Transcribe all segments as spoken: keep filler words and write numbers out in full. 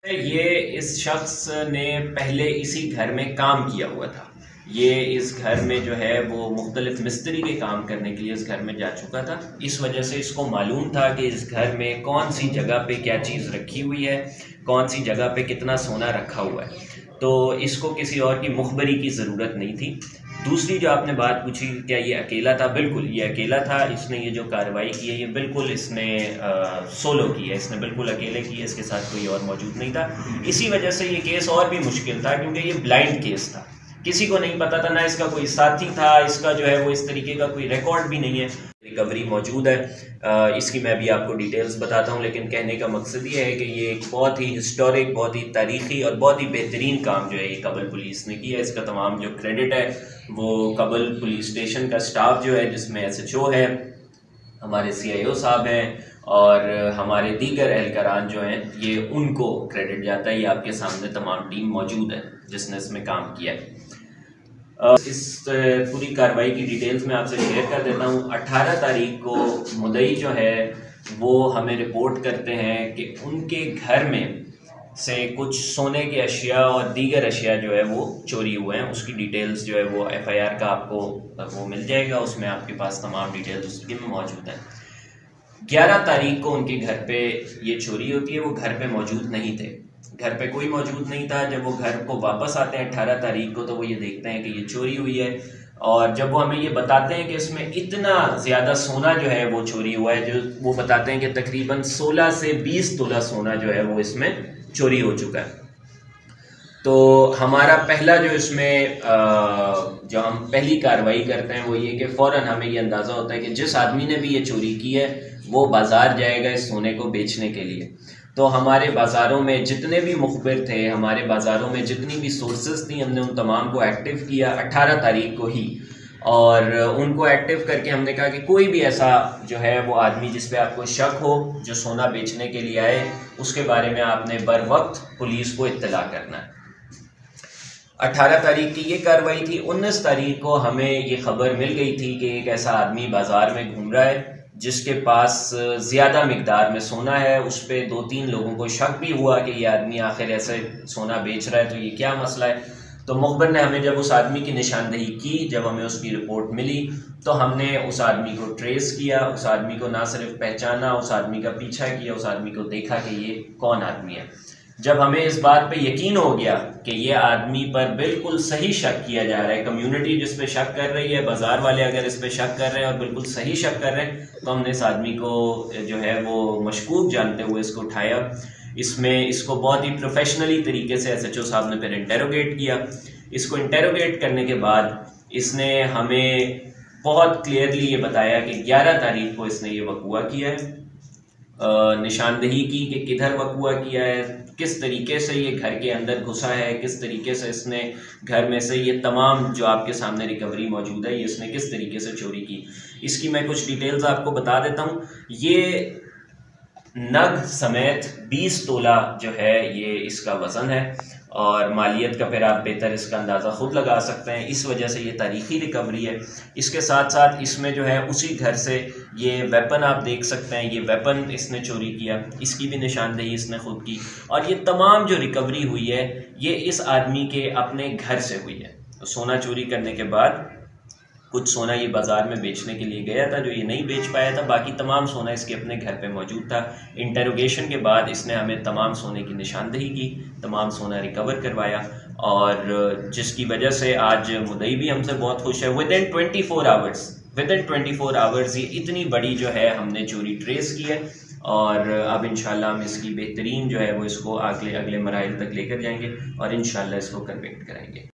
ये इस शख्स ने पहले इसी घर में काम किया हुआ था। ये इस घर में जो है वो मुख्तलिफ मिस्त्री के काम करने के लिए इस घर में जा चुका था। इस वजह से इसको मालूम था कि इस घर में कौन सी जगह पे क्या चीज़ रखी हुई है, कौन सी जगह पे कितना सोना रखा हुआ है। तो इसको किसी और की मुखबरी की ज़रूरत नहीं थी। दूसरी जो आपने बात पूछी, क्या ये अकेला था? बिल्कुल ये अकेला था। इसने ये जो कार्रवाई की है ये बिल्कुल इसने आ, सोलो की है, इसने बिल्कुल अकेले की है, इसके साथ कोई और मौजूद नहीं था। इसी वजह से ये केस और भी मुश्किल था क्योंकि ये ब्लाइंड केस था, किसी को नहीं पता था, ना इसका कोई साथी था, इसका जो है वो इस तरीके का कोई रिकॉर्ड भी नहीं है। रिकवरी मौजूद है, आ, इसकी मैं भी आपको डिटेल्स बताता हूँ, लेकिन कहने का मकसद ये है कि ये एक बहुत ही हिस्टोरिक, बहुत ही तारीखी और बहुत ही बेहतरीन काम जो है ये कबल पुलिस ने किया है। इसका तमाम जो क्रेडिट है वो कबल पुलिस स्टेशन का स्टाफ जो है, जिसमें एस एच ओ है, हमारे सी आई ओ साहब हैं और हमारे दीगर एहलकारान जो हैं, ये उनको क्रेडिट जाता है। ये आपके सामने तमाम टीम मौजूद है जिसने इसमें काम किया है। इस पूरी कार्रवाई की डिटेल्स मैं आपसे शेयर कर देता हूँ। अठारह तारीख को मुदई जो है वो हमें रिपोर्ट करते हैं कि उनके घर में से कुछ सोने के अशिया और दीगर अशिया जो है वो चोरी हुए हैं। उसकी डिटेल्स जो है वो एफ आई आर का आपको वो मिल जाएगा, उसमें आपके पास तमाम डिटेल्स उसकी में मौजूद हैं। ग्यारह तारीख को उनके घर पे ये चोरी होती है। वो घर पे मौजूद नहीं थे, घर पे कोई मौजूद नहीं था। जब वो घर को वापस आते हैं अठारह तारीख को तो वो ये देखते हैं कि ये चोरी हुई है, और जब वो हमें ये बताते हैं कि इसमें इतना ज़्यादा सोना जो है वो चोरी हुआ है, जो वो बताते हैं कि तकरीबन सोलह से बीस तोला सोना जो है वो इसमें चोरी हो चुका है। तो हमारा पहला जो इसमें जो हम पहली कार्रवाई करते हैं वो ये कि फ़ौरन हमें ये अंदाज़ा होता है कि जिस आदमी ने भी ये चोरी की है वो बाज़ार जाएगा इस सोने को बेचने के लिए। तो हमारे बाज़ारों में जितने भी मुखबिर थे, हमारे बाज़ारों में जितनी भी सोर्सेज थी, हमने उन तमाम को एक्टिव किया अठारह तारीख को ही, और उनको एक्टिव करके हमने कहा कि कोई भी ऐसा जो है वो आदमी जिस पे आपको शक हो, जो सोना बेचने के लिए आए, उसके बारे में आपने बर वक्त पुलिस को इत्तला करना है। अठारह तारीख की ये कार्रवाई थी। उन्नीस तारीख को हमें ये खबर मिल गई थी कि एक ऐसा आदमी बाज़ार में घूम रहा है जिसके पास ज़्यादा मिकदार में सोना है। उस पर दो तीन लोगों को शक भी हुआ कि ये आदमी आखिर ऐसे सोना बेच रहा है, तो ये क्या मसला है। तो मुखबिर ने हमें जब उस आदमी की निशानदेही की, जब हमें उसकी रिपोर्ट मिली, तो हमने उस आदमी को ट्रेस किया, उस आदमी को ना सिर्फ पहचाना, उस आदमी का पीछा किया, उस आदमी को देखा कि ये कौन आदमी है। जब हमें इस बात पे यकीन हो गया कि ये आदमी पर बिल्कुल सही शक किया जा रहा है, कम्युनिटी जिस पे शक कर रही है, बाज़ार वाले अगर इस पे शक कर रहे हैं और बिल्कुल सही शक कर रहे हैं, तो हमने इस आदमी को जो है वो मशकूक जानते हुए इसको उठाया। इसमें इसको बहुत ही प्रोफेशनली तरीके से एस एच ओ साहब ने फिर इंटेरोगेट किया। इसको इंटेरोगेट करने के बाद इसने हमें बहुत क्लियरली ये बताया कि ग्यारह तारीख को इसने ये वकूआ किया है, निशानदेही की कि किधर वकूआ किया है, किस तरीके से ये घर के अंदर घुसा है, किस तरीके से इसने घर में से ये तमाम जो आपके सामने रिकवरी मौजूद है, ये इसने किस तरीके से चोरी की। इसकी मैं कुछ डिटेल्स आपको बता देता हूँ। ये नग समेत बीस तोला जो है ये इसका वज़न है, और मालियत का फिर आप बेहतर इसका अंदाज़ा ख़ुद लगा सकते हैं। इस वजह से ये तारीख़ी रिकवरी है। इसके साथ साथ इसमें जो है उसी घर से ये वेपन आप देख सकते हैं, ये वेपन इसने चोरी किया, इसकी भी निशानदेही इसने ख़ुद की। और ये तमाम जो रिकवरी हुई है ये इस आदमी के अपने घर से हुई है। तो सोना चोरी करने के बाद कुछ सोना ये बाज़ार में बेचने के लिए गया था जो ये नहीं बेच पाया था, बाकी तमाम सोना इसके अपने घर पे मौजूद था। इंटेरोगेशन के बाद इसने हमें तमाम सोने की निशानदेही की, तमाम सोना रिकवर करवाया, और जिसकी वजह से आज मुदई भी हमसे बहुत खुश है। Within twenty four hours within twenty four hours ये इतनी बड़ी जो है हमने चोरी ट्रेस की है, और अब इंशाल्लाह हम इसकी बेहतरीन जो है वो इसको अगले अगले मराइल तक लेकर जाएंगे और इंशाल्लाह इसको कन्विक्ट कराएंगे।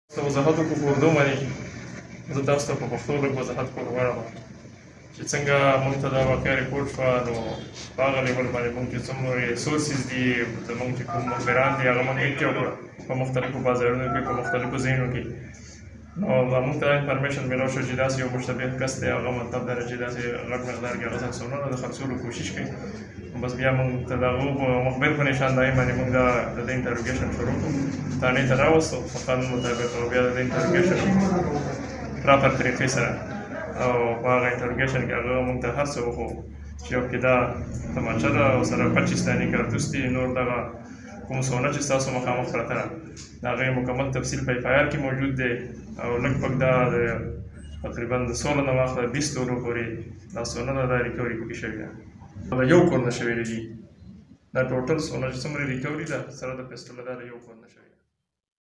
زه تاسو ته په پښتو لږ وضاحت کول غواړم چې څنګه موږ ته دا واقعه ریپورټ شوه، نو په هغه لیول باندې موږ چې څومره ریسورسز دي زموږ چې کوم مخبران دي هغه موږ اکټیو کړه په مختلفو بازارونو کې، په مختلفو ځایونو کې. نو موږ ته انفارمیشن میلاو شو چې داسې یو مشتبه کس دی، هغه مطلب دا چې داسې غټ مقدار کې هغه څه سونا د خرڅولو کوشش کوي. بس بیا موږ ته د هغو مخبر په نشاندهي باندې موږ دا د دې انټروګیشن شروع کړو، تانې ته راوستو په قانون مطابق، او بیا د دې انټروګیشن پراپر طریقې سره، او په هغه انټروګیشن کې هغه موږ ته هر څه وښو چې یو کې دا تماچه ده او سره پچیس دانې کارتوس دي، نور دغه کوم سونه چې ستاسو مخامخ پرته ده د هغې مکمل تفصیل په اف آی آر کې موجود دی او لږ پک دا د تقریبا د سولو نه واخله بیس تورو پورې دا سونه ده دا ریکوري پکې شوې ده دا یو کور نه شوې دي دا ټوټل سونه چې څومره ریکوري ده سره د پسټله دا د یو کور نه شوې